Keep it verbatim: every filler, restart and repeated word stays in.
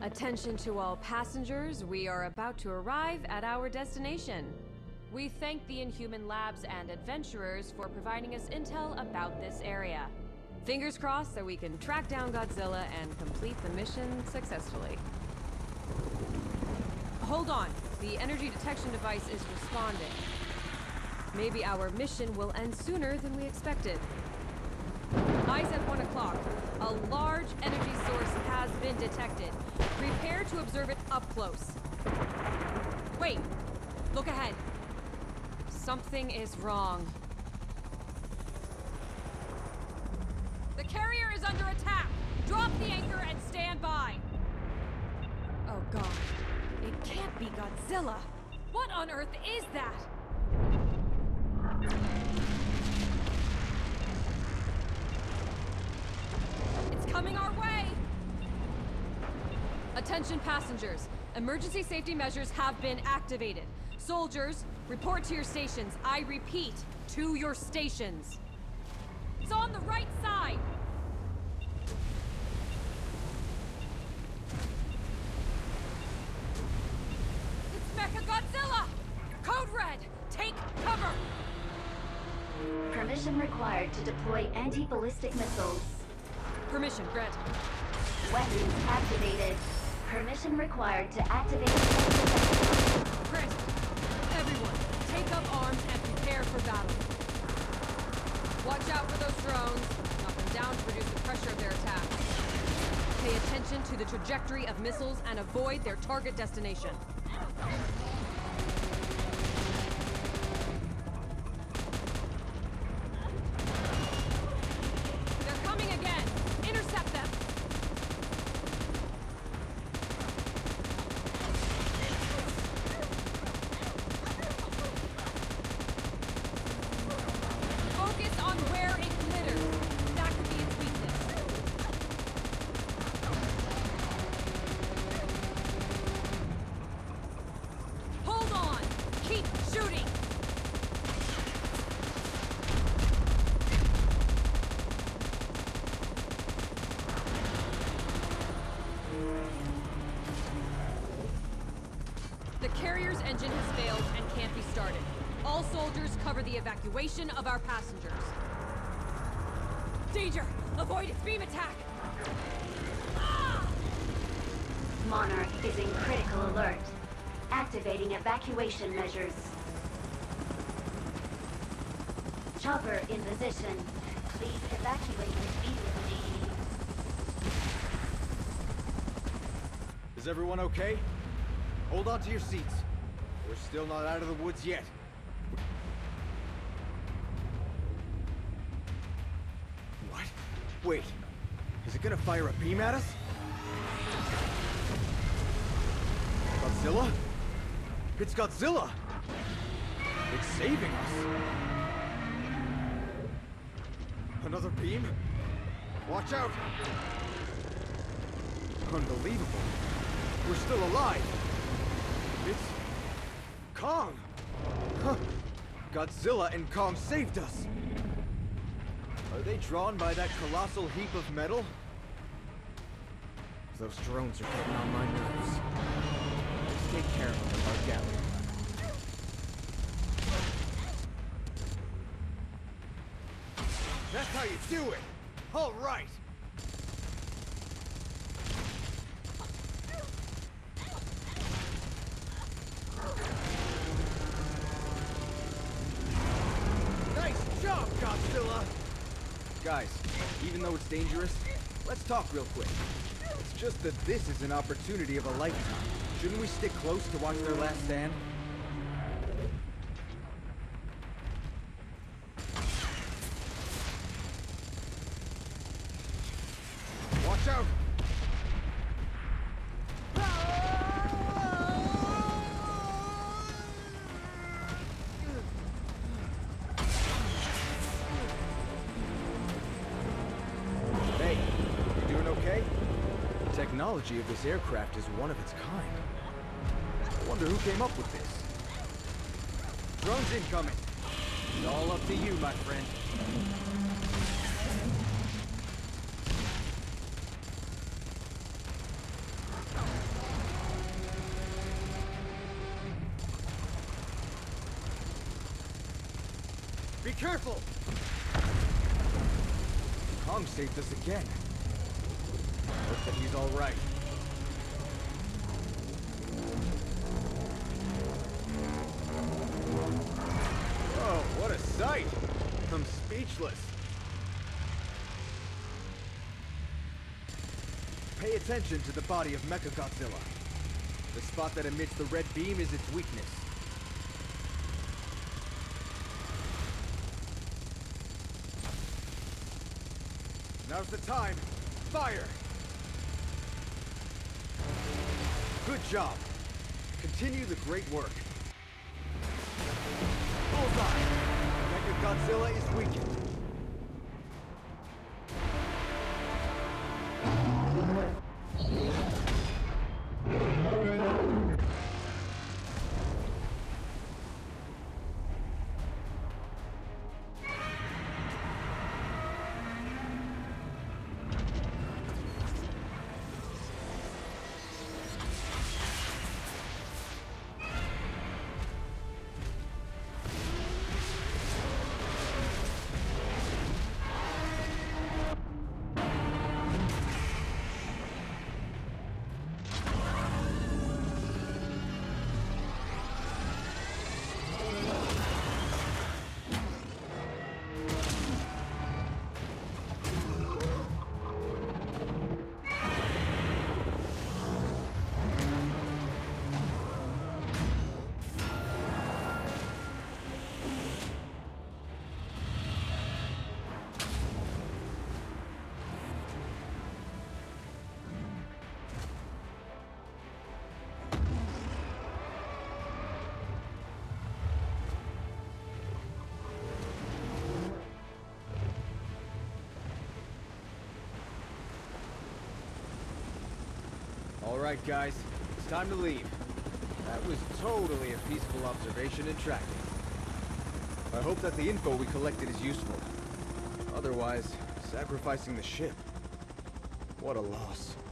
Attention to all passengers, we are about to arrive at our destination. We thank the Inhuman Labs and adventurers for providing us intel about this area. Fingers crossed that we can track down Godzilla and complete the mission successfully. Hold on, the energy detection device is responding. Maybe our mission will end sooner than we expected. Eyes at one o'clock. A large energy source has been detected. Prepare to observe it up close. Wait, look ahead. Something is wrong. The carrier is under attack! Drop the anchor and stand by! Oh god, it can't be Godzilla! What on earth is that? It's coming our way! Attention passengers, emergency safety measures have been activated. Soldiers, report to your stations. I repeat, to your stations. It's on the right side! It's Macha Godzilla! Code Red, take cover! Permission required to deploy anti-ballistic missiles. Permission, Red. Weapons activated. Permission required to activate... Granted. Everyone, take up arms and prepare for battle. Watch out for those drones. Knock them down to reduce the pressure of their attack. Pay attention to the trajectory of missiles and avoid their target destination. They're coming again! Intercept them! Focus on where it glitters. That could be its weakness. Hold on! Keep shooting! The carrier's engine has failed and can't be started. All soldiers cover the evacuation of our passengers. Danger! Avoid its beam attack! Ah! Monarch is in critical alert. Activating evacuation measures. Chopper in position. Please evacuate immediately. Is everyone okay? Hold on to your seats. We're still not out of the woods yet. What? Wait. Is it gonna fire a beam at us? Godzilla? It's Godzilla! It's saving us! Another beam? Watch out! Unbelievable. We're still alive! It's... Kong! Huh. Godzilla and Kong saved us! Are they drawn by that colossal heap of metal? Those drones are getting on my nerves. Let's take care of them in our gallery. That's how you do it! All right! Nice job, Godzilla! Guys, even though it's dangerous, let's talk real quick. It's just that this is an opportunity of a lifetime. Shouldn't we stick close to watch their last stand? Watch out! Hey, you doing okay? The technology of this aircraft is one of its kind. I wonder who came up with this. Drones incoming. It's all up to you, my friend. Be careful! Kong saved us again. Hope that he's all right. Oh, what a sight! I'm speechless. Pay attention to the body of Macha Godzilla. The spot that emits the red beam is its weakness. Now's the time. Fire! Good job. Continue the great work. Bullseye! Mecha Godzilla is weakened. All right, guys. It's time to leave. That was totally a peaceful observation and tracking. I hope that the info we collected is useful. Otherwise, sacrificing the ship. What a loss.